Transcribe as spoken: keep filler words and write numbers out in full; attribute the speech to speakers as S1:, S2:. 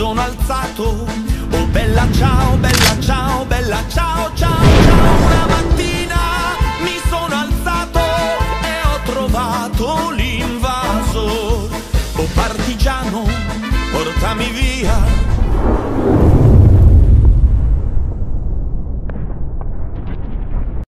S1: sono alzato. Oh bella ciao, bella ciao, bella ciao, ciao, ciao. Una mattina mi sono alzato e ho trovato l'invaso. Oh partigiano, portami via.